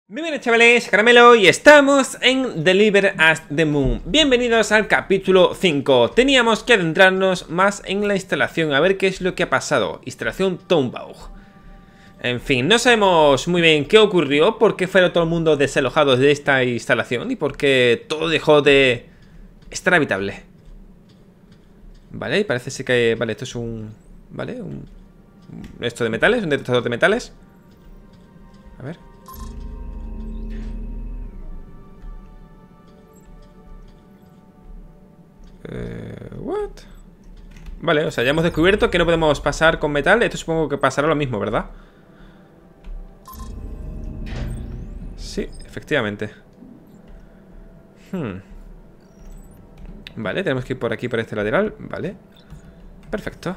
Bienvenidos chavales, Caramelo y estamos en Deliver Us the Moon. Bienvenidos al capítulo 5. Teníamos que adentrarnos más en la instalación, a ver qué es lo que ha pasado. Instalación Tombaugh. En fin, no sabemos muy bien qué ocurrió, por qué fueron todo el mundo desalojados de esta instalación y por qué todo dejó de estar habitable. Vale, parece ser que... Vale, esto es un... Vale, esto de metales, un detector de metales. A ver. What? Vale, o sea, ya hemos descubierto que no podemos pasar con metal. Esto supongo que pasará lo mismo, ¿verdad? Sí, efectivamente. Vale, tenemos que ir por aquí, por este lateral. Vale, perfecto.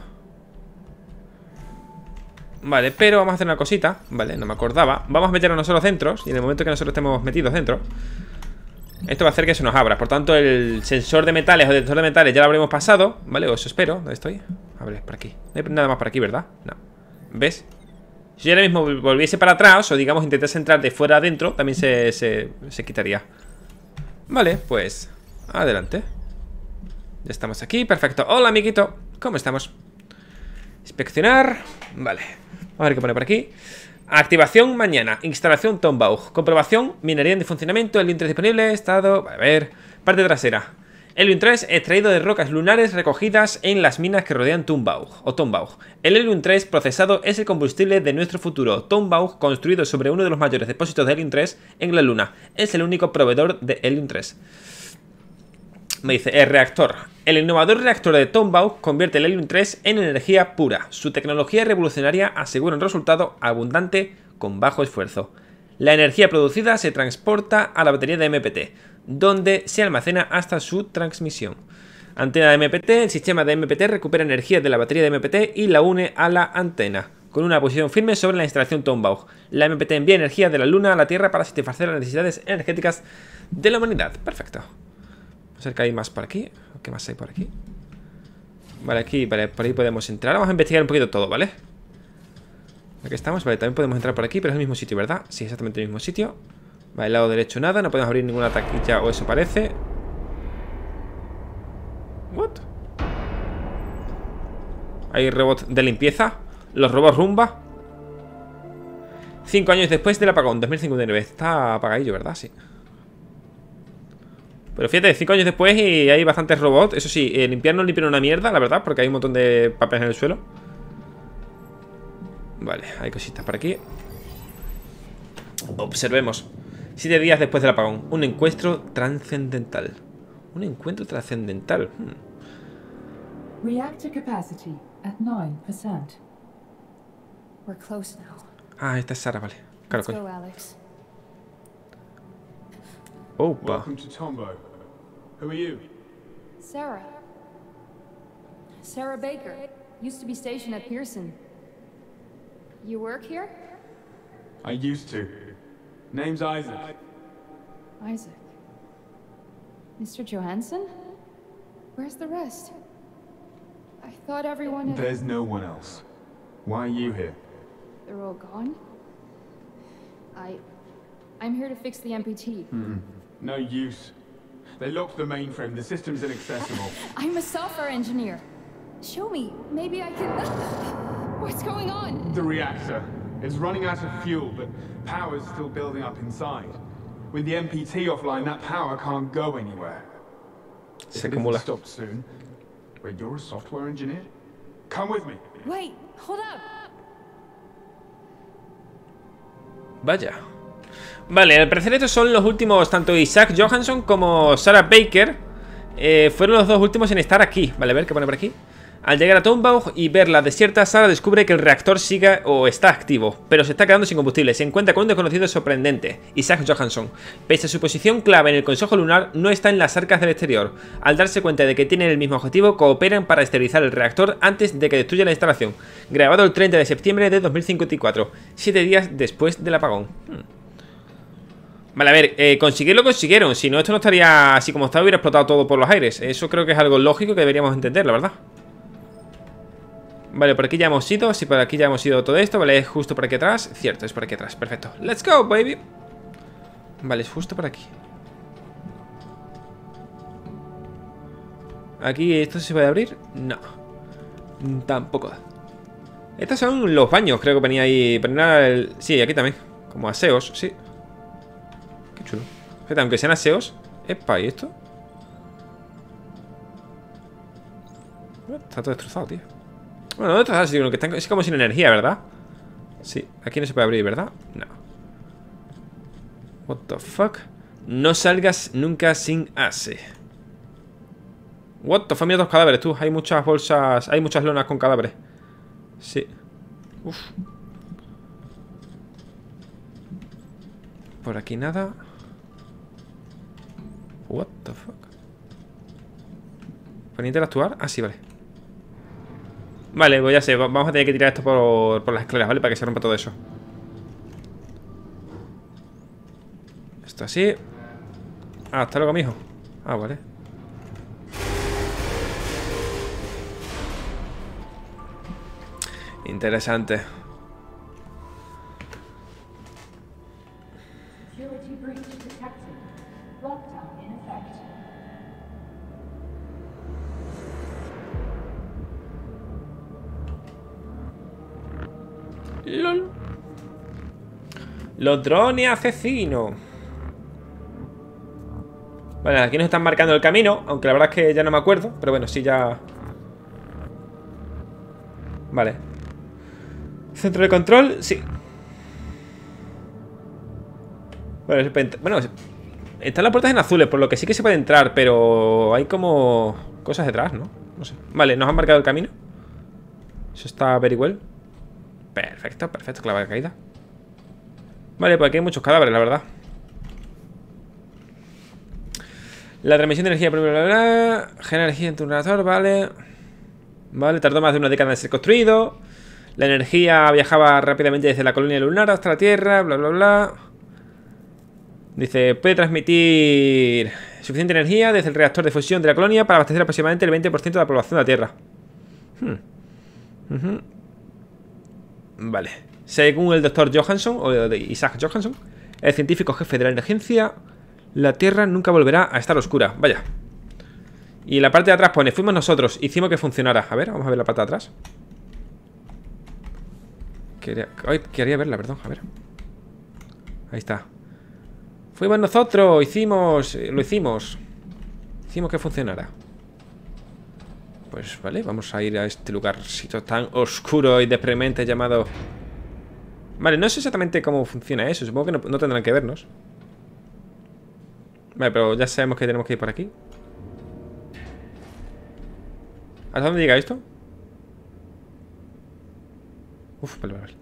Vale, pero vamos a hacer una cosita. Vale, no me acordaba. Vamos a meternos nosotros dentro. Y en el momento que nosotros estemos metidos dentro, esto va a hacer que se nos abra. Por tanto, el sensor de metales o detector de metales ya lo habremos pasado. Vale, o eso espero. ¿Dónde estoy? A ver, por aquí. No hay nada más por aquí, ¿verdad? No. ¿Ves? Si yo ahora mismo volviese para atrás, o digamos intentase entrar de fuera adentro, también se quitaría. Vale, pues adelante. Ya estamos aquí, perfecto. Hola, amiguito, ¿cómo estamos? Inspeccionar. Vale, vamos a ver qué pone por aquí. Activación mañana. Instalación Tombaugh. Comprobación. Minería en funcionamiento. Helium 3 disponible. Estado. A ver. Parte trasera. Helium 3 extraído de rocas lunares recogidas en las minas que rodean Tombaugh. El Helium 3 procesado es el combustible de nuestro futuro. Tombaugh, construido sobre uno de los mayores depósitos de Helium 3 en la Luna, es el único proveedor de Helium 3. Me dice, el reactor. El innovador reactor de Tombaugh convierte el Helium 3 en energía pura. Su tecnología revolucionaria asegura un resultado abundante con bajo esfuerzo. La energía producida se transporta a la batería de MPT, donde se almacena hasta su transmisión. Antena de MPT. El sistema de MPT recupera energía de la batería de MPT y la une a la antena, con una posición firme sobre la instalación Tombaugh. La MPT envía energía de la Luna a la Tierra para satisfacer las necesidades energéticas de la humanidad. Perfecto. Vamos a ver qué hay más por aquí. ¿Qué más hay por aquí? Vale, aquí, vale, por ahí podemos entrar. Vamos a investigar un poquito todo, ¿vale? Aquí estamos, vale, también podemos entrar por aquí, pero es el mismo sitio, ¿verdad? Sí, exactamente el mismo sitio. Vale, el lado derecho nada, no podemos abrir ninguna taquilla o eso parece. ¿What? Hay robots de limpieza. Los robots rumba. 5 años después del apagón, 2059. Está apagadillo, ¿verdad? Sí. Pero fíjate, 5 años después y hay bastantes robots. Eso sí, limpiar no limpian una mierda, la verdad, porque hay un montón de papeles en el suelo. Vale, hay cositas por aquí. Observemos. 7 días después del apagón. Un encuentro trascendental. Un encuentro trascendental. Reactor capacity at 9%. We're close now. Ah, esta es Sara, vale. Claro, Let's go, Alex. Opa. Welcome to Tombaugh. Who are you? Sarah. Sarah Baker. Used to be stationed at Pearson. You work here? I used to. Name's Isaac. Isaac. Mr. Johansson? Where's the rest? I thought everyone had... There's no one else. Why are you here? They're all gone? I'm here to fix the MPT. No use. They locked the mainframe. The system's inaccessible. I'm a software engineer. Show me. Maybe I can... What's going on? The reactor. It's running out of fuel, but power's still building up inside. With the MPT offline, that power can't go anywhere. Se If it acumula. isn't stopped soon. Wait, you're a software engineer? Come with me. Wait, hold up. Vaya. Vale, al parecer estos son los últimos. Tanto Isaac Johansson como Sarah Baker fueron los dos últimos en estar aquí. Vale, a ver qué pone por aquí. Al llegar a Tombaugh y ver la desierta, Sarah descubre que el reactor sigue o está activo, pero se está quedando sin combustible. Se encuentra con un desconocido sorprendente, Isaac Johansson. Pese a su posición clave en el Consejo Lunar, no está en las arcas del exterior. Al darse cuenta de que tienen el mismo objetivo, cooperan para esterilizar el reactor antes de que destruya la instalación. Grabado el 30 de septiembre de 2054, 7 días después del apagón. Vale, a ver, conseguirlo consiguieron. Si no, esto no estaría así como está, hubiera explotado todo por los aires. Eso creo que es algo lógico que deberíamos entender, la verdad. Vale, por aquí ya hemos ido. Sí, por aquí ya hemos ido todo esto. Vale, es justo por aquí atrás. Cierto, es por aquí atrás. Perfecto. Let's go, baby. Vale, es justo por aquí. Aquí, ¿esto se puede abrir? No. Tampoco. Estos son los baños, creo que venía ahí. Sí, aquí también. Como aseos, sí. Qué chulo. Fíjate, aunque sean aseos. Epa, ¿y esto? Está todo destrozado, tío. Bueno, no destrozado, sino que están, es como sin energía, ¿verdad? Sí, aquí no se puede abrir, ¿verdad? No. What the fuck. No salgas nunca sin ase. What the fuck, mira dos cadáveres, tú. Hay muchas bolsas, hay muchas lonas con cadáveres. Sí. Uf. Por aquí nada. What the fuck. ¿Pueden interactuar? Ah, sí, vale. Vale, pues ya sé, vamos a tener que tirar esto por las escaleras, ¿vale? Para que se rompa todo eso. Esto así. Ah, hasta luego, mijo. Ah, vale. Interesante. Security breach detected. Lockdown in effect. LOL. Los drones asesinos. Vale, aquí nos están marcando el camino. Aunque la verdad es que ya no me acuerdo. Pero bueno, sí ya. Vale. Centro de control, sí. Bueno, están las puertas en azules, por lo que sí que se puede entrar. Pero hay como cosas detrás, ¿no? No sé. Vale, nos han marcado el camino. Eso está very well. Perfecto, perfecto, clava de caída. Vale, pues aquí hay muchos cadáveres, la verdad. La transmisión de energía, bla, bla, bla, bla. Genera energía en tu reactor, vale. Vale, tardó más de una década en ser construido. La energía viajaba rápidamente desde la colonia lunar hasta la Tierra, bla, bla, bla. Dice, puede transmitir suficiente energía desde el reactor de fusión de la colonia para abastecer aproximadamente el 20% de la población de la Tierra. Vale. Según el doctor Johansson, o de Isaac Johansson, el científico jefe de la agencia, la Tierra nunca volverá a estar oscura. Vaya. Y la parte de atrás pone, fuimos nosotros, hicimos que funcionara. A ver, vamos a ver la parte de atrás. Quería verla, perdón, a ver. Ahí está. Fuimos nosotros, lo hicimos. Hicimos que funcionara. Pues vale, vamos a ir a este lugarcito tan oscuro y deprimente llamado... Vale, no sé exactamente cómo funciona eso. Supongo que no tendrán que vernos. Vale, pero ya sabemos que tenemos que ir por aquí. ¿Hasta dónde llega esto? Uf, vale, vale.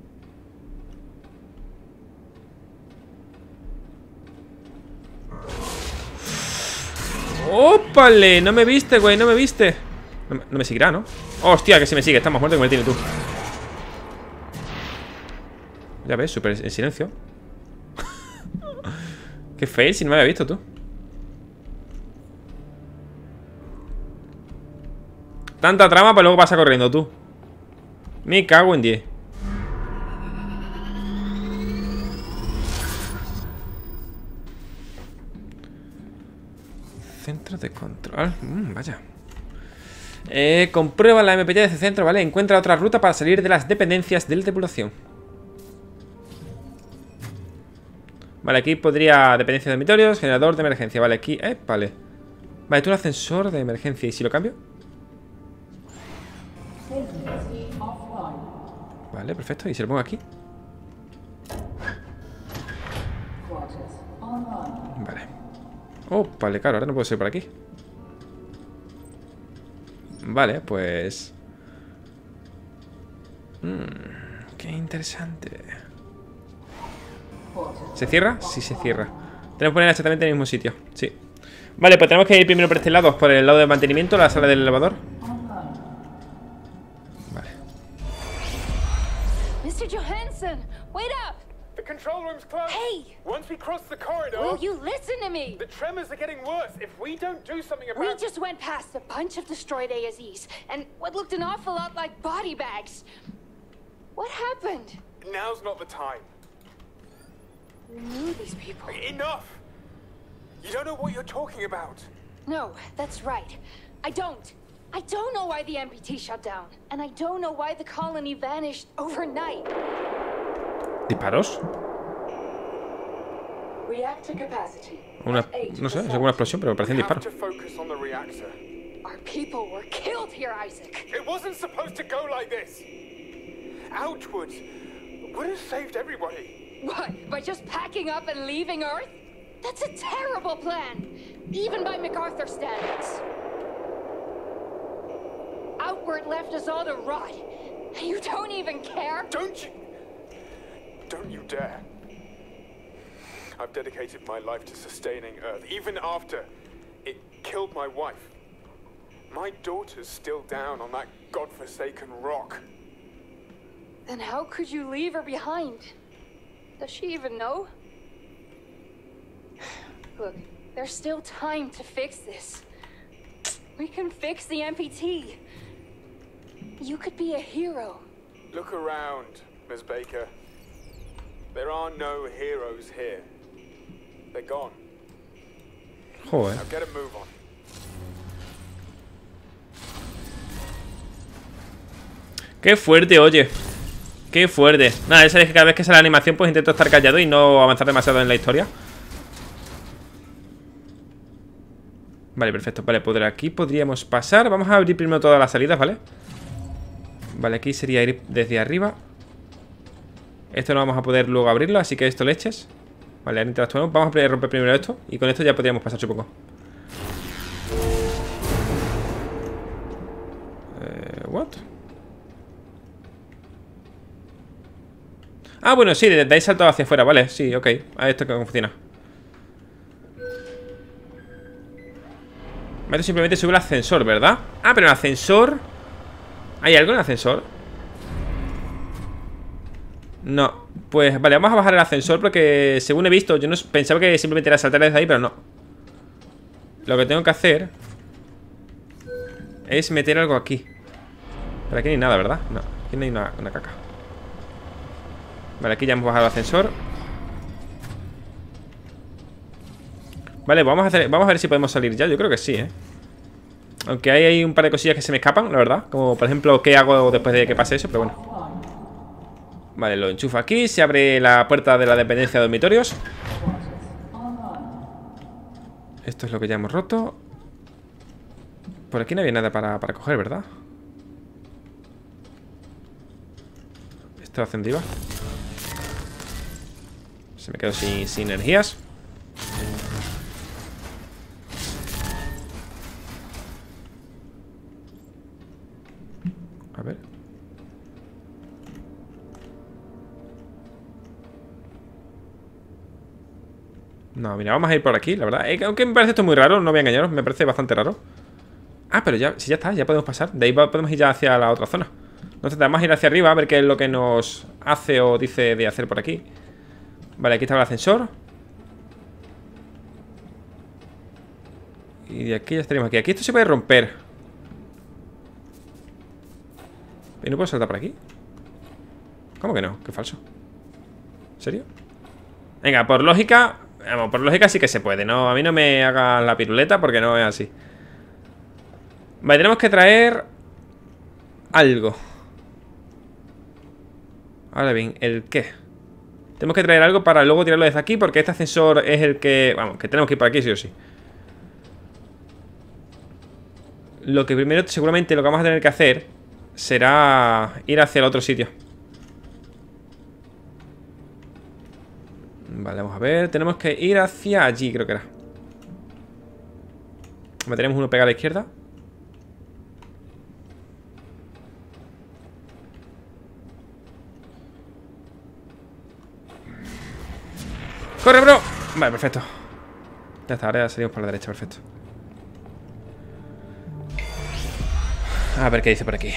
¡Ópale! No me viste, güey, no me viste. No me seguirá, ¿no? ¡Hostia, que se me sigue! Está más muerto que me tiene tú. Ya ves, súper en silencio. Qué fail, si no me había visto tú. Tanta trama, pero luego pasa corriendo tú. Me cago en 10. Centro de control. Vaya. Comprueba la MPT de ese centro, ¿vale? Encuentra otra ruta para salir de las dependencias de la tripulación. Vale, aquí podría... Dependencia de dormitorios, generador de emergencia. Vale, aquí... vale. Vale, tú un ascensor de emergencia. ¿Y si lo cambio? Vale, perfecto. ¿Y si lo pongo aquí? Vale. Vale, claro, ahora no puedo ser por aquí. Vale, pues... qué interesante. ¿Se cierra? Sí, se cierra. Tenemos que poner exactamente en el mismo sitio. Sí. Vale, pues tenemos que ir primero por este lado. Por el lado de mantenimiento, la sala del elevador. Vale. Mr. Johansson, wait up! The control room's closed. Hey! Once we cross the corridor... Will you listen to me? The tremors are getting worse. If we don't do something about... We just went past a bunch of destroyed ASEs, and what looked an awful lot like body bags. What happened? Now's not the time. You knew these people. Enough! You don't know what you're talking about. No, that's right. I don't. I don't know why the MPT shut down. And I don't know why the colony vanished overnight. ¿Disparos? Reactor capacity. Una, no sé, es alguna explosión, pero me parecen We have disparos. to focus on the reactor. Our people were killed here, Isaac. It wasn't supposed to go like this. Outwards would have saved everybody. What? By just packing up and leaving Earth? That's a terrible plan, even by MacArthur standards. Outward left us all to rot. And you don't even care? Don't you dare. I've dedicated my life to sustaining Earth, even after it killed my wife. My daughter's still down on that godforsaken rock. Then how could you leave her behind? Does she even know? Look, there's still time to fix this. We can fix the MPT. You could be a hero. Look around, Ms. Baker. There are no heroes here. They're gone. Joder. Now get a move on. Qué fuerte, oye. Qué fuerte. Nada, ya sabéis que cada vez que sale la animación pues intento estar callado y no avanzar demasiado en la historia. Vale, perfecto. Vale, por aquí podríamos pasar. Vamos a abrir primero todas las salidas, ¿vale? Vale, aquí sería ir desde arriba. Esto no vamos a poder luego abrirlo, así que esto leches. Vale, ahora interactuamos. Vamos a romper primero esto y con esto ya podríamos pasar, supongo. ¿What? Ah, bueno, sí, desde ahí salto hacia afuera, vale, sí, ok. A esto que funciona. Esto simplemente sube el ascensor, ¿verdad? Ah, pero el ascensor... ¿Hay algo en el ascensor? No, pues vale, vamos a bajar el ascensor porque según he visto, yo no pensaba que simplemente era saltar desde ahí, pero no. Lo que tengo que hacer es meter algo aquí. Pero aquí no hay nada, ¿verdad? No, aquí no hay una caca. Vale, aquí ya hemos bajado el ascensor. Vale, vamos a ver si podemos salir ya. Yo creo que sí, ¿eh? Aunque hay ahí un par de cosillas que se me escapan, la verdad. Como por ejemplo, ¿qué hago después de que pase eso? Pero bueno. Vale, lo enchufo aquí. Se abre la puerta de la dependencia de dormitorios. Esto es lo que ya hemos roto. Por aquí no había nada para coger, ¿verdad? Esto encendido. Se me quedó sin energías. A ver. No, mira, vamos a ir por aquí, la verdad. Aunque me parece esto muy raro, no voy a engañaros, me parece bastante raro. Ah, pero ya, si ya está, ya podemos pasar. De ahí podemos ir ya hacia la otra zona. Entonces vamos a ir hacia arriba a ver qué es lo que nos hace o dice de hacer por aquí. Vale, aquí está el ascensor. Y de aquí ya estaríamos aquí. Aquí esto se puede romper. ¿Y no puedo saltar por aquí? ¿Cómo que no? Qué falso. ¿En serio? Venga, por lógica... Vamos, por lógica sí que se puede, ¿no? A mí no me haga la piruleta porque no es así. Vale, tenemos que traer algo. Ahora bien, ¿el qué? Tenemos que traer algo para luego tirarlo desde aquí porque este ascensor es el que... Vamos, que tenemos que ir por aquí sí o sí. Lo que primero, seguramente lo que vamos a tener que hacer será ir hacia el otro sitio. Vale, vamos a ver. Tenemos que ir hacia allí, creo que era. Tenemos uno pegado a la izquierda. ¡Corre, bro! Vale, perfecto. Ya está, ahora ya salimos por la derecha, perfecto. A ver qué dice por aquí.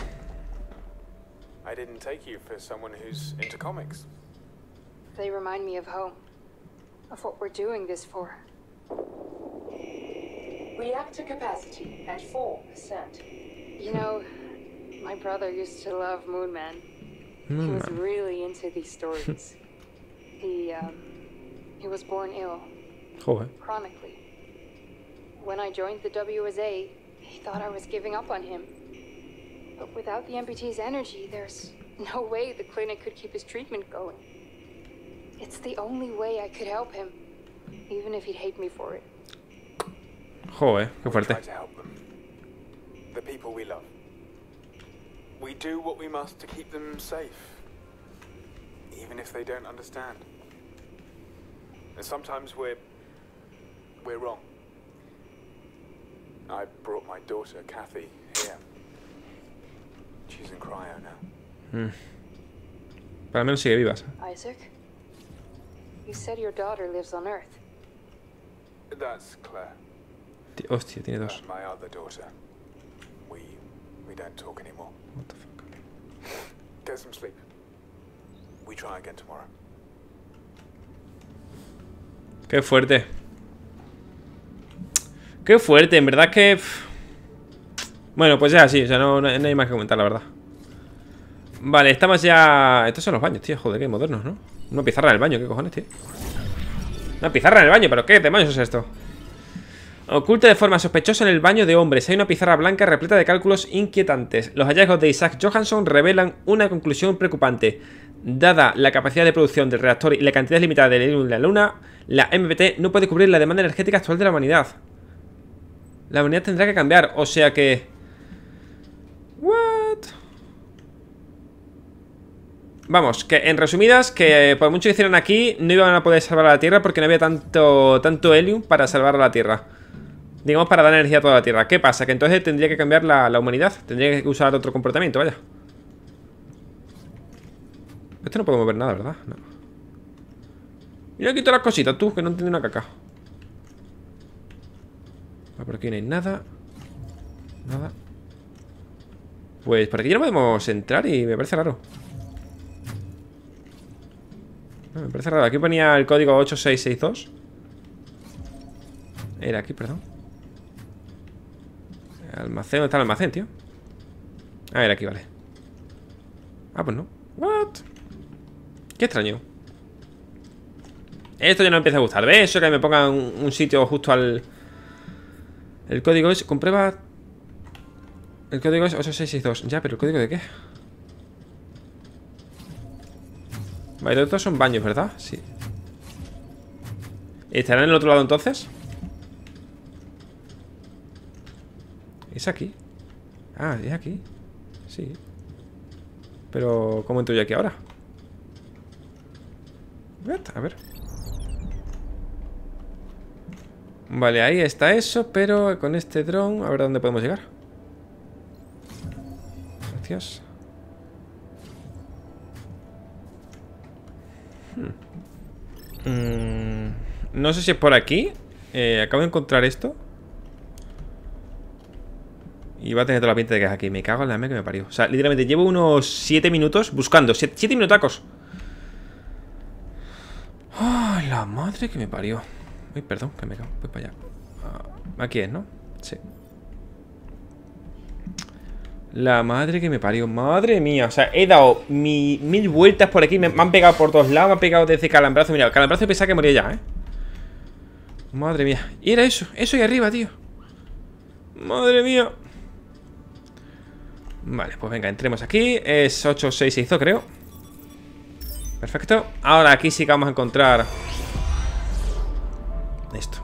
I didn't take you for someone who's into comics. They remind me of home. Of what we're doing this for. Reactor capacity at 4%. You know, my brother used to love Moon Man. He was really into these stories. He He was born ill, Joder. chronically. When I joined the WSA, he thought I was giving up on him. But without the MPT's energy, there's no way the clinic could keep his treatment going. It's the only way I could help him, even if he'd hate me for it. Joder, qué We fuerte. try to help them. The people we love. We do what we must to keep them safe, even if they don't understand. And sometimes we're wrong. I brought my daughter, Kathy, here. She's in cryo now. Para menos sigue vivas. Isaac? You said your daughter lives on Earth. That's Claire, Hostia, tiene dos. my other daughter. We don't talk anymore. What the fuck. Get some sleep. We try again tomorrow. Qué fuerte. Qué fuerte, en verdad que... Bueno, pues ya sí, o sea, no hay más que comentar, la verdad. Vale, estamos ya... Estos son los baños, tío, joder, qué modernos, ¿no? Una pizarra en el baño, ¿qué cojones, tío? Una pizarra en el baño, ¿pero qué demonios es esto? Oculta de forma sospechosa en el baño de hombres. Hay una pizarra blanca repleta de cálculos inquietantes. Los hallazgos de Isaac Johansson revelan una conclusión preocupante. Dada la capacidad de producción del reactor y la cantidad limitada de helium en la Luna, la MPT no puede cubrir la demanda energética actual de la humanidad. La humanidad tendrá que cambiar, o sea que... ¿What? Vamos, que en resumidas, que por mucho que hicieran aquí, no iban a poder salvar a la Tierra porque no había tanto helium para salvar a la Tierra. Digamos, para dar energía a toda la Tierra. ¿Qué pasa? Que entonces tendría que cambiar la humanidad. Tendría que usar otro comportamiento, vaya. Esto no podemos ver nada, ¿verdad? No. Mira, quito las cositas, tú, que no entiendo una caca. Por aquí no hay nada. Nada. Pues por aquí ya no podemos entrar y me parece raro. No, me parece raro. Aquí ponía el código 8662. Era aquí, perdón. Almacén, ¿dónde está el almacén, tío? Ah, era aquí, vale. Ah, pues no. What? Qué extraño. Esto ya no me empieza a gustar. ¿Ves? Eso que me pongan un sitio justo al... El código es... Comprueba... El código es 8662. Ya, pero ¿el código de qué? Vale, estos son baños, ¿verdad? Sí. ¿Estarán en el otro lado entonces? ¿Es aquí? Ah, es aquí. Sí. Pero, ¿cómo entro yo aquí ahora? A ver. Vale, ahí está eso, pero con este dron, a ver a dónde podemos llegar. Gracias. No sé si es por aquí. Acabo de encontrar esto. Y va a tener toda la pinta de que es aquí. Me cago en la M que me parió. O sea, literalmente llevo unos 7 minutos buscando. 7 minutacos. ¡Ay, la madre que me parió! Uy, perdón, que me cago. Voy para allá. Aquí es, ¿no? Sí. La madre que me parió. Madre mía. O sea, he dado 1000 vueltas por aquí. Me han pegado por todos lados. Me han pegado desde Calambrazo. Mira, Calambrazo pensaba que moría ya, ¿eh? Madre mía. Y era eso. Eso ahí arriba, tío. Madre mía. Vale, pues venga, entremos aquí. Es 8662, creo. Perfecto. Ahora aquí sí que vamos a encontrar esto.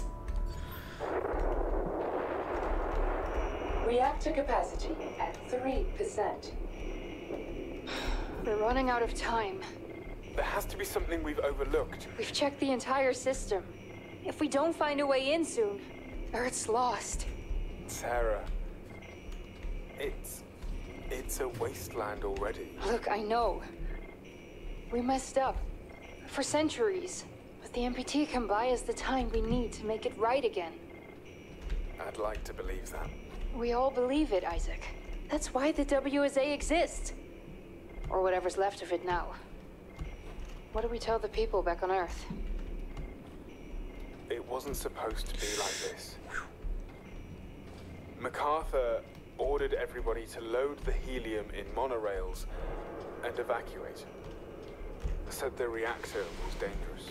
Reactor capacity at 3%. We're running out of time. There has to be something we've overlooked. We've checked the entire system. If we don't find a way in soon, Earth's lost. Sarah, it's a wasteland already. Look, I know. We messed up. For centuries. But the MPT can buy us the time we need to make it right again. I'd like to believe that. We all believe it, Isaac. That's why the WSA exists. Or whatever's left of it now. What do we tell the people back on Earth? It wasn't supposed to be like this. MacArthur ordered everybody to load the helium in monorails and evacuate. Said the reactor was dangerous.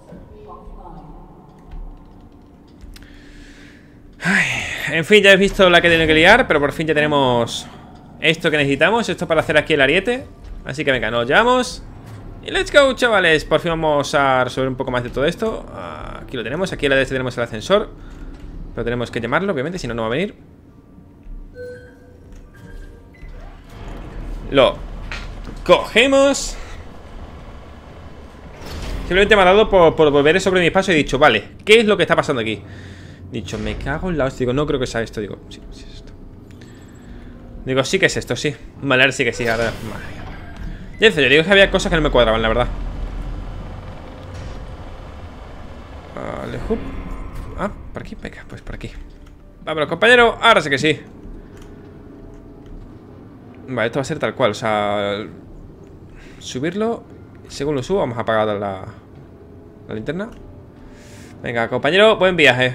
En fin, ya habéis visto la que tiene que liar, pero por fin ya tenemos esto que necesitamos. Esto para hacer aquí el ariete. Así que venga, nos llevamos. Y let's go, chavales. Por fin vamos a resolver un poco más de todo esto. Aquí lo tenemos, aquí a la derecha tenemos el ascensor. Pero tenemos que llamarlo, obviamente, si no, no va a venir. Lo cogemos. Simplemente me ha dado por volver sobre mi paso y he dicho, vale, ¿qué es lo que está pasando aquí? He dicho, me cago en la hostia. Digo, no creo que sea esto. Digo, sí, sí es esto. Digo, sí que es esto, sí. Vale, ahora sí que sí. Ahora, madre mía. Y en serio, digo que había cosas que no me cuadraban, la verdad. Vale, hup. Ah, por aquí, venga, pues por aquí. Vámonos, compañero, ahora sí que sí. Vale, esto va a ser tal cual, o sea, subirlo. Según lo subo, vamos a apagar la linterna. Venga, compañero, buen viaje.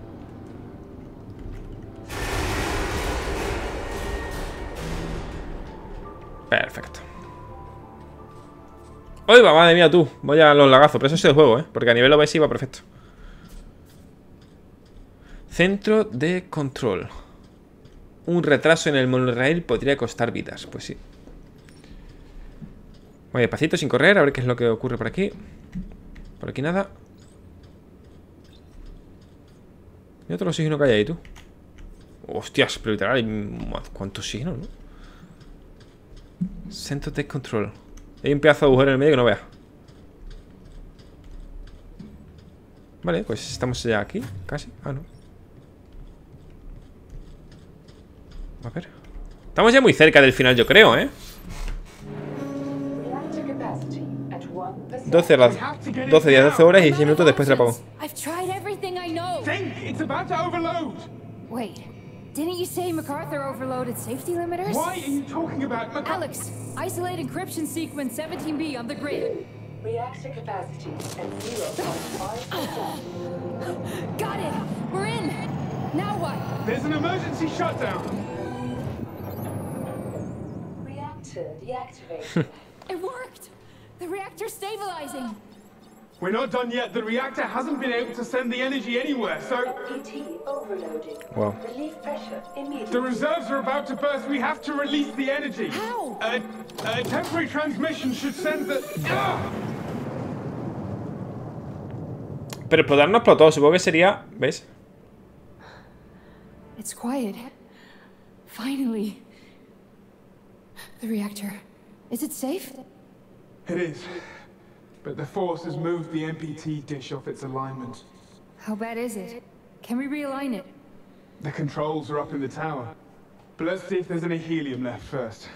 Perfecto. Uy, va, madre mía, tú. Voy a los lagazos, pero eso es el juego, porque a nivel OBS iba perfecto. Centro de control. Un retraso en el monorail podría costar vidas. Pues sí. Voy despacito, sin correr, a ver qué es lo que ocurre por aquí. Por aquí nada. ¿Y otro oxígeno que hay ahí, tú? Hostias, pero literal, hay cuánto oxígeno, ¿no? Centro de control. Hay un pedazo de agujero en el medio que no vea. Vale, pues estamos ya aquí, casi. Ah, no. A ver. Estamos ya muy cerca del final, yo creo, 12 días, 12 horas y 6 minutos después del apagón. I've tried everything I know. Think! It's about to overload! Wait, didn't you say MacArthur overloaded safety limiters? Why are you talking about Alex, isolate encryption sequence 17B on the grid. Reactor capacity at 0.5%. Got it! We're in! Now what? There's an emergency shutdown! Reactor deactivated. It worked! The reactor's stabilizing! We're not done yet. The reactor hasn't been able to send the energy anywhere, so... PT overloading. Wow. Relief pressure immediately. The reserves are about to burst. We have to release the energy. How? A temporary transmission should send the... Pero explotar no explotó, supongo que sería... ¿Ves? It's quiet. Finally. The reactor. Is it safe? It is. But the force has moved the MPT dish off its alignment. How bad is it? Can we realign it? The controls are up in the tower. But let's see if there's any helium left first.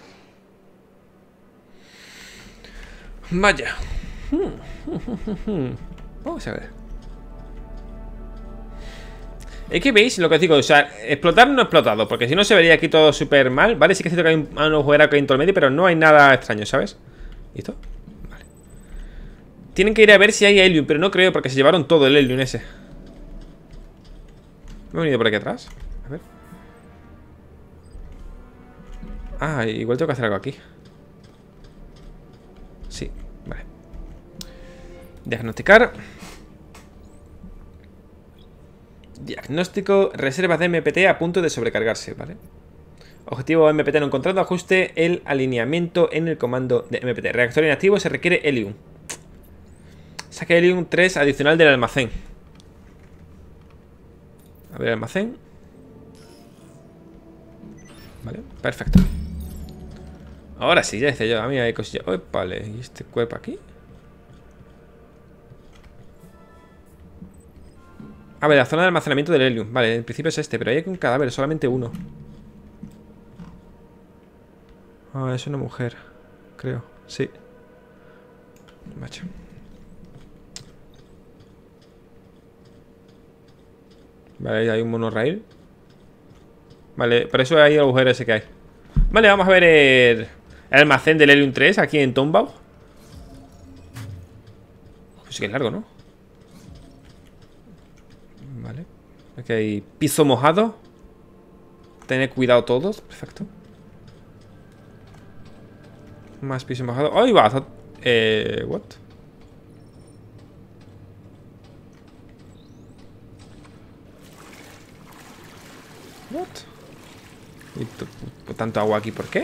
Vaya. Vamos a ver. Es que veis lo que os digo, o sea, explotar no ha explotado, porque si no se vería aquí todo súper mal. Vale, sí que es cierto que hay un agujero que hay en todo el medio, pero no hay nada extraño, ¿sabes? ¿Listo? Vale. Tienen que ir a ver si hay helium, pero no creo, porque se llevaron todo el helium ese. ¿Me he venido por aquí atrás? A ver. Ah, igual tengo que hacer algo aquí. Sí, vale. Diagnosticar. Diagnóstico, reservas de MPT a punto de sobrecargarse, ¿vale? Objetivo MPT no encontrado, ajuste el alineamiento en el comando de MPT. Reactor inactivo, se requiere helium. Saque helium 3 adicional del almacén. A ver el almacén. Vale, perfecto. Ahora sí, ya decía yo, a mí hay cosillas. Oh, vale, ¿y este cuerpo aquí? A ver, la zona de almacenamiento del helium. Vale, en principio es este, pero hay un cadáver, solamente uno. Ah, es una mujer, creo, sí. Macho. Vale, hay un monorail. Vale, por eso hay el agujero ese que hay. Vale, vamos a ver el almacén del helium 3 aquí en Tombaugh. Pues sí que es largo, ¿no? Vale. Aquí hay piso mojado. Tener cuidado todos. Perfecto. Más piso mojado. ¡Ay, va! What? What? ¿Y tanto agua aquí? ¿Por qué?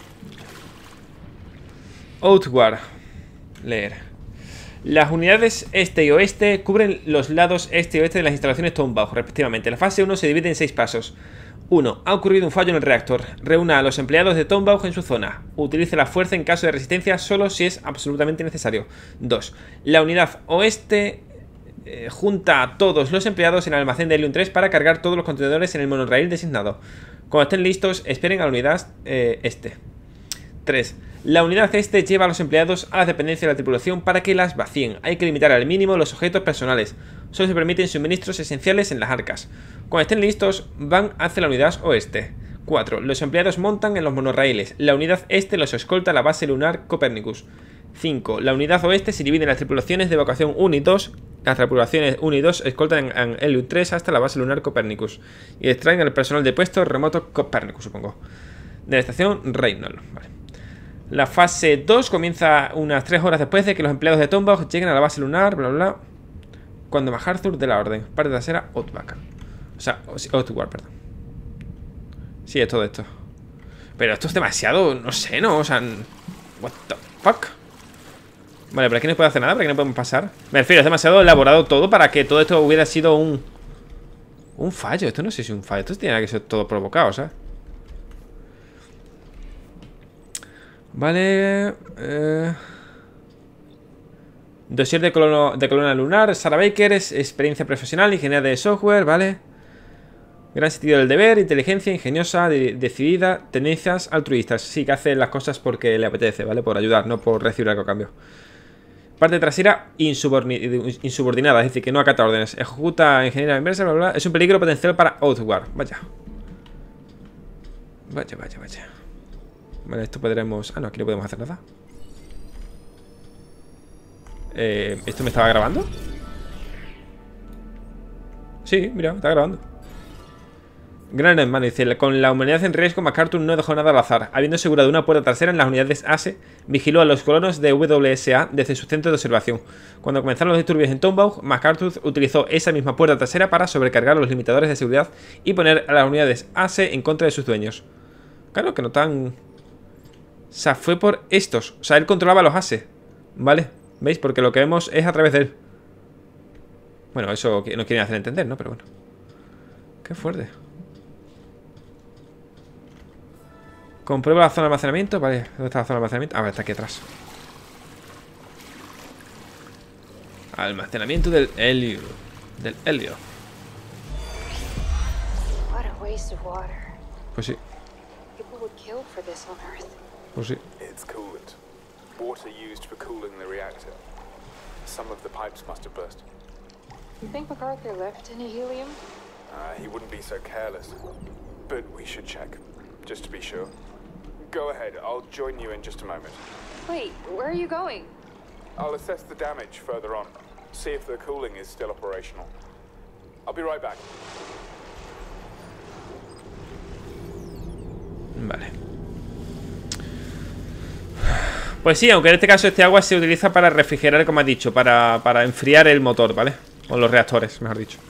Outward. Leer. Las unidades este y oeste cubren los lados este y oeste de las instalaciones Tombaugh, respectivamente. La fase 1 se divide en 6 pasos. 1. Ha ocurrido un fallo en el reactor. Reúna a los empleados de Tombaugh en su zona. Utilice la fuerza en caso de resistencia solo si es absolutamente necesario. 2. La unidad oeste junta a todos los empleados en el almacén de Helium 3 para cargar todos los contenedores en el monorraíl designado. Cuando estén listos, esperen a la unidad este. 3. La unidad este lleva a los empleados a las dependencias de la tripulación para que las vacíen. Hay que limitar al mínimo los objetos personales. Solo se permiten suministros esenciales en las arcas. Cuando estén listos, van hacia la unidad oeste. 4. Los empleados montan en los monorraíles. La unidad este los escolta a la base lunar Copernicus. 5. La unidad oeste se divide en las tripulaciones de evacuación 1 y 2. Las tripulaciones 1 y 2 escoltan en Helium 3 hasta la base lunar Copernicus y extraen al personal de puesto remoto Copernicus, supongo, de la estación Reynolds. Vale. La fase 2 comienza unas 3 horas después de que los empleados de Tombaugh lleguen a la base lunar, bla bla bla. Cuando MacArthur dé la orden. Parte trasera, Outback. O sea, Outward, perdón. Sí, es todo esto. Pero esto es demasiado, no sé, ¿no? O sea, what the fuck. Vale, pero aquí no puede hacer nada, ¿para qué no podemos pasar? Me refiero, es demasiado elaborado todo para que todo esto hubiera sido un fallo. Esto no sé si es un fallo, esto tiene que ser todo provocado, ¿sabes? Vale. Dossier de columna lunar. Sarah Baker es experiencia profesional, ingeniería de software, vale. Gran sentido del deber, inteligencia, ingeniosa, decidida, tendencias altruistas. Sí, que hace las cosas porque le apetece, ¿vale? Por ayudar, no por recibir algo a cambio. Parte trasera insubordinada, es decir, que no acata órdenes. Ejecuta ingeniería inversa, bla, bla. Es un peligro potencial para Outward. Vaya. Vaya. Vale, esto podremos... Ah, no, aquí no podemos hacer nada. ¿Esto me estaba grabando? Sí, mira, me está grabando. Gran hermano, dice, con la humanidad en riesgo, MacArthur no dejó nada al azar. Habiendo asegurado una puerta trasera en las unidades ASE, vigiló a los colonos de WSA desde su centro de observación. Cuando comenzaron los disturbios en Tombaugh, MacArthur utilizó esa misma puerta trasera para sobrecargar los limitadores de seguridad y poner a las unidades ASE en contra de sus dueños. Claro que no tan... O sea, fue por estos. O sea, él controlaba a los ASE. ¿Vale? ¿Veis? Porque lo que vemos es a través de él. Bueno, eso no quieren hacer entender, ¿no? Pero bueno. Qué fuerte. Comprueba la zona de almacenamiento. Vale, ¿dónde está la zona de almacenamiento? Ah, vale, está aquí atrás. Almacenamiento del helio. What a waste of water. Pues sí. People would kill for this on Earth. Pues sí. It's coolant. Water used for cooling the reactor. Some of the pipes must have burst. You think MacArthur left any helium? He wouldn't be so careless. But we should check, just to be sure. Go ahead, I'll join you in just a moment. Wait, where are you going? I'll assess the damage further on, see if the cooling is still operational. I'll be right back. Vale. Pues sí, aunque en este caso este agua se utiliza para refrigerar, como has dicho, para enfriar el motor, ¿vale? O los reactores, mejor dicho.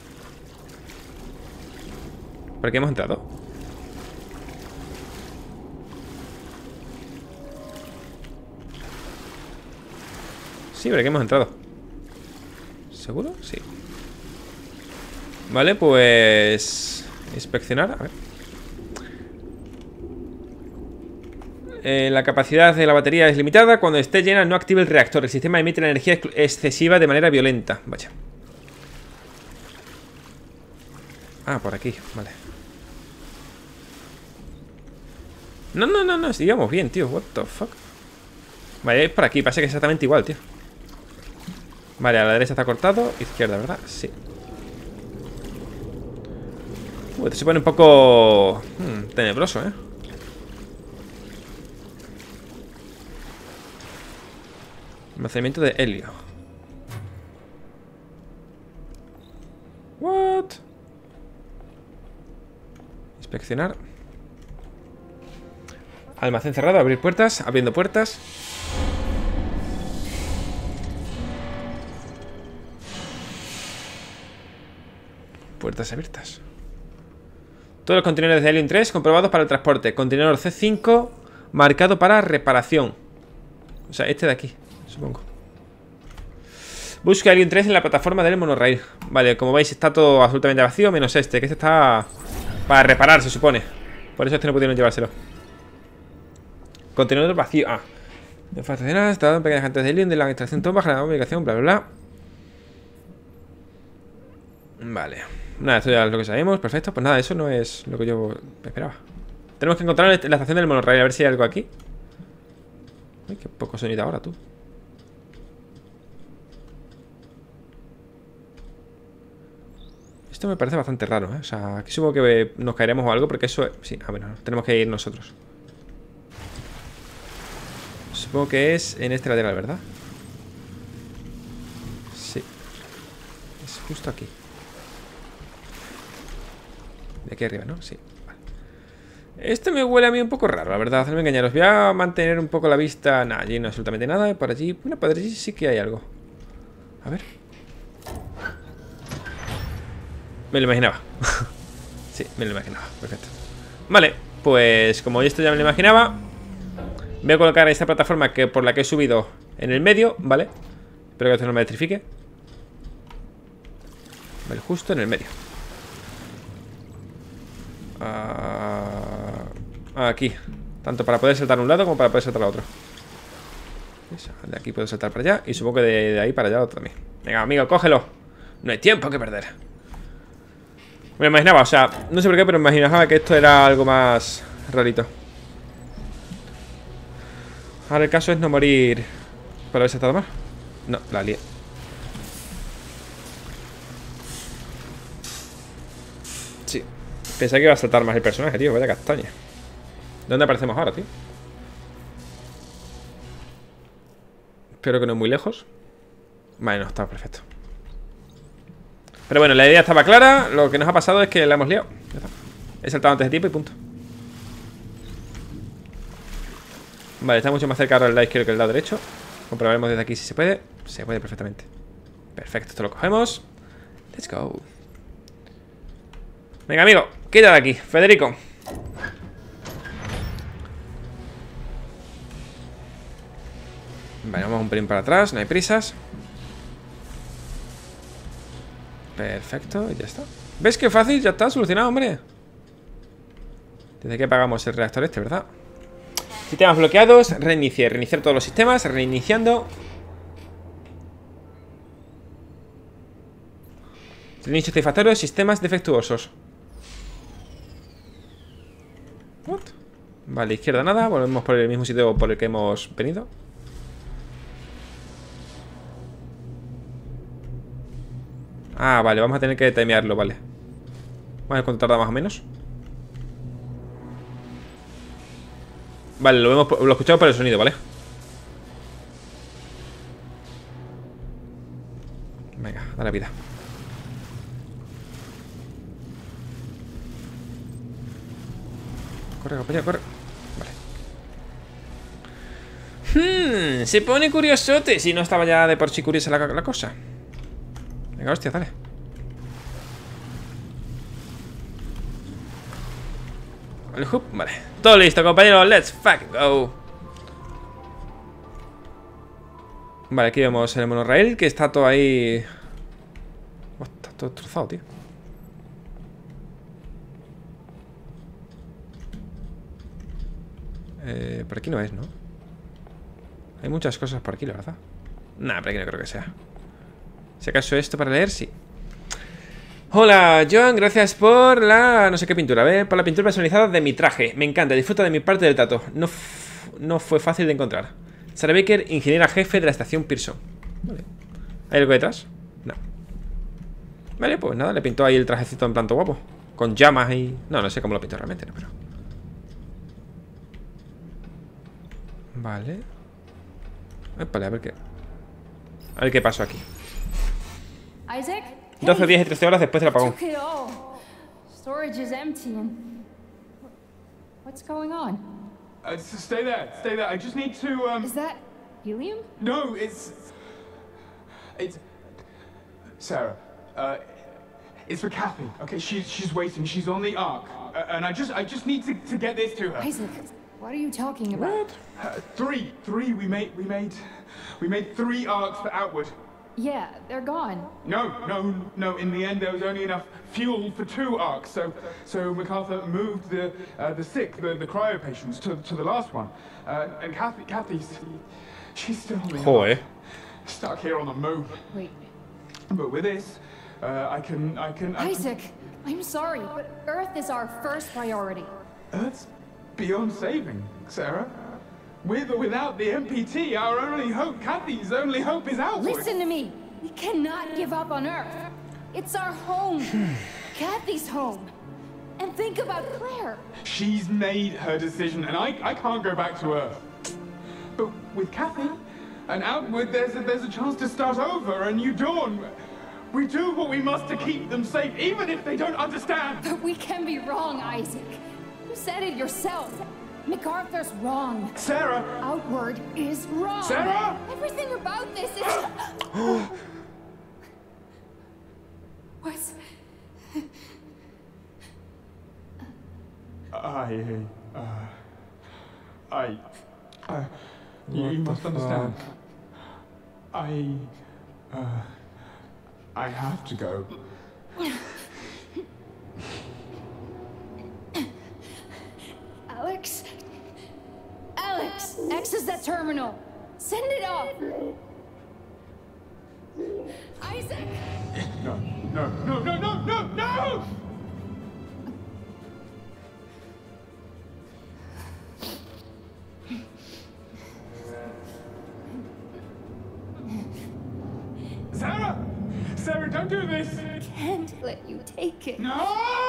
¿Por qué hemos entrado? Sí, ¿por qué hemos entrado? ¿Seguro? Sí. Vale, pues... Inspeccionar, a ver. La capacidad de la batería es limitada. Cuando esté llena no active el reactor. El sistema emite la energía excesiva de manera violenta. Vaya. Ah, por aquí, vale. No, sigamos bien, tío. What the fuck. Vale, es por aquí, pasa que es exactamente igual, tío. Vale, a la derecha está cortado. Izquierda, ¿verdad? Sí. Esto se pone un poco... tenebroso, ¿eh? Almacenamiento de helio. What? Inspeccionar. Almacén cerrado, abrir puertas. Abriendo puertas. Puertas abiertas. Todos los contenedores de Helium 3 comprobados para el transporte. Contenedor C5 marcado para reparación. O sea, este de aquí, supongo. Busca Helium 3 en la plataforma del monorail. Vale, como veis está todo absolutamente vacío, menos este, que este está para reparar, se supone. Por eso este no pudieron llevárselo. Contenedor vacío. Ah. Estacional, está en pequeñas cantidades de Helium de la extracción toma, baja la ubicación, bla, bla, bla. Vale. Nada, esto ya es lo que sabemos, perfecto. Pues nada, eso no es lo que yo esperaba. Tenemos que encontrar la estación del monorail, a ver si hay algo aquí. Ay, qué poco sonido ahora, tú. Esto me parece bastante raro, ¿eh? O sea, aquí supongo que nos caeremos o algo, porque eso... Sí, a ver, no, tenemos que ir nosotros. Supongo que es en este lateral, ¿verdad? Sí. Es justo aquí. De aquí arriba, ¿no? Sí. Vale. Esto me huele a mí un poco raro, la verdad. No me engañaros. Voy a mantener un poco la vista. Nah, allí no absolutamente nada. Por allí... Bueno, por allí sí que hay algo. A ver. Me lo imaginaba. Sí, me lo imaginaba. Perfecto. Vale, pues como esto ya me lo imaginaba, voy a colocar esta plataforma por la que he subido en el medio, ¿vale? Espero que esto no me electrifique. Vale, justo en el medio. Aquí. Tanto para poder saltar a un lado como para poder saltar al otro. De aquí puedo saltar para allá. Y supongo que de ahí para allá otro también. Venga, amigo, cógelo. No hay tiempo que perder. Me lo imaginaba, o sea, no sé por qué, pero me imaginaba que esto era algo más rarito. Ahora el caso es no morir por haber saltado mal. No, la lié. Sí. Pensé que iba a saltar más el personaje, tío. Vaya castaña. ¿Dónde aparecemos ahora, tío? Espero que no muy lejos. Vale, no, está perfecto. Pero bueno, la idea estaba clara. Lo que nos ha pasado es que la hemos liado. Ya está. He saltado antes de tiempo y punto. Vale, está mucho más cerca ahora el lado izquierdo que el lado derecho. Comprobaremos desde aquí si se puede. Se puede perfectamente. Perfecto, esto lo cogemos. Let's go. Venga, amigo, quita de aquí, Federico. Vale, vamos un pelín para atrás, no hay prisas. Perfecto, y ya está. ¿Ves qué fácil? Ya está solucionado, hombre. Desde que apagamos el reactor este, ¿verdad? Sistemas bloqueados, reiniciar todos los sistemas, reiniciando. Reinicio satisfactorio, sistemas defectuosos. What? Vale, izquierda nada, volvemos por el mismo sitio por el que hemos venido. Ah, vale, vamos a tener que timearlo, vale. Vamos a ver cuánto tarda más o menos. Vale, lo escuchamos por el sonido, ¿vale? Venga, dale vida. Corre, compañero, corre. Vale. Se pone curiosote. Si no estaba ya de por sí curiosa la cosa. Venga, hostia, dale. El hoop, vale. Todo listo, compañero. Let's fucking go. Vale, aquí vemos el monorail que está todo ahí. Oh, está todo destrozado, tío. Por aquí no es, ¿no? Hay muchas cosas por aquí, la verdad. Nah, por aquí no creo que sea. Si acaso esto para leer, sí. Hola, Joan, gracias por la... no sé qué pintura, por la pintura personalizada de mi traje. Me encanta, disfruta de mi parte del trato. No fue fácil de encontrar. Sarah Baker, ingeniera jefe de la estación Pearson. Vale. ¿Hay algo detrás? No. Vale, pues nada, le pintó ahí el trajecito en planto guapo. Con llamas y... no sé cómo lo pintó realmente, no, pero... Vale. Vale, a ver qué pasó aquí. Isaac? 12 días y 13 horas después del apagón. Took it all. Storage is empty and... What's going on? Stay there, stay there. I just need to, Is that helium? No, it's... Sarah, It's for Kathy. Okay, she's waiting. She's on the Ark, and I just need to get this to her. Isaac, what are you talking about? Three. We made 3 Arks for Outward. Yeah, they're gone. No. In the end, there was only enough fuel for 2 Arks. So MacArthur moved the sick, the cryo patients, to the last one. And she's still on the Ark, stuck here on the moon. Wait. But with this, I can. Isaac, I'm sorry, but Earth is our first priority. Earth's beyond saving, Sarah. With or without the MPT, our only hope, Kathy's only hope is Outward. Listen to me. We cannot give up on Earth. It's our home. Kathy's home. And think about Claire. She's made her decision, and I can't go back to Earth. But with Kathy and Outward, there's a chance to start over, a new dawn. We do what we must to keep them safe, even if they don't understand. But we can be wrong, Isaac. You said it yourself. MacArthur's wrong. Sarah! Outward is wrong. Sarah! Everything about this is... What's... You must understand. I have to go. Alex, access that terminal. Send it off. Isaac! No! Sarah, don't do this! I can't let you take it. No!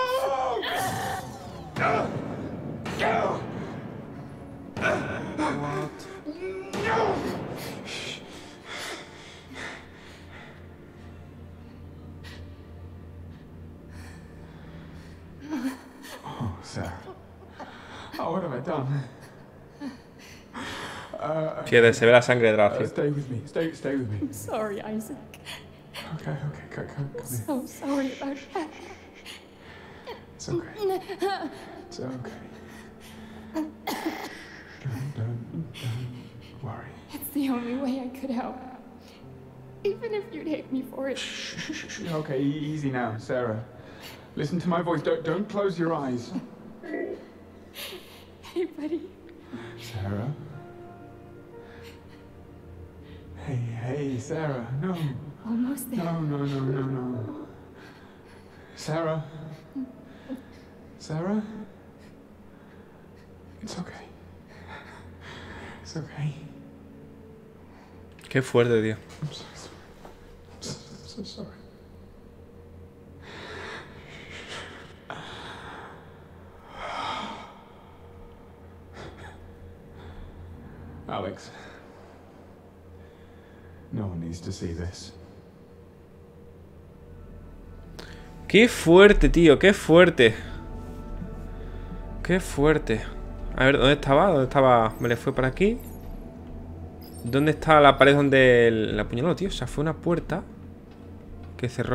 No! Oh, Sarah. Oh, what have I done? Fíjate, se ve la sangre de la acción. Stay with me. Stay with me. I'm sorry, Isaac. Okay, come here. So sorry about that. It's okay. It's okay. Don't worry. It's the only way I could help. Even if you'd hate me for it. Okay, easy now, Sarah. Listen to my voice. Don't close your eyes. Hey, buddy. Sarah? Hey, Sarah. No. Almost there. No. Sarah? Sarah? It's okay. It's okay. Qué fuerte, tío. I'm so sorry. I'm so sorry. Alex. No one needs to see this. Qué fuerte, tío, qué fuerte. Qué fuerte. A ver, ¿dónde estaba? ¿Dónde estaba? Me le fue por aquí. ¿Dónde está la pared donde la apuñaló, tío? O sea, fue una puerta que cerró.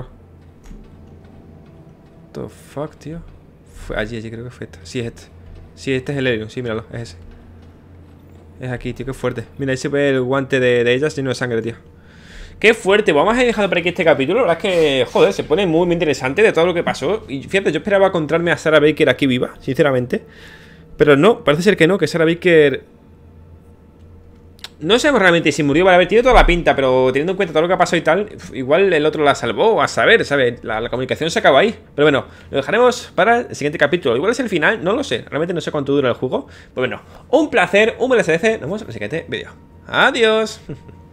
What the fuck, tío. Fue allí creo que fue esta. Sí, es este. Sí, este es el Helium. Sí, míralo, es ese. Es aquí, tío, qué fuerte. Mira, ahí se ve el guante de ellas lleno de sangre, tío. Qué fuerte. Vamos a ir dejando por aquí este capítulo. La verdad es que, joder, se pone muy interesante de todo lo que pasó. Y fíjate, yo esperaba encontrarme a Sarah Baker aquí viva, sinceramente. Pero no, parece ser que no, que Sarah Baker... No sabemos realmente si murió, vale, a ver, tiene toda la pinta, pero teniendo en cuenta todo lo que ha pasado y tal, igual el otro la salvó, a saber, ¿sabes? La comunicación se acabó ahí. Pero bueno, lo dejaremos para el siguiente capítulo. Igual es el final, no lo sé, realmente no sé cuánto dura el juego. Pues bueno, un placer, un buen SDC, nos vemos en el siguiente vídeo. Adiós.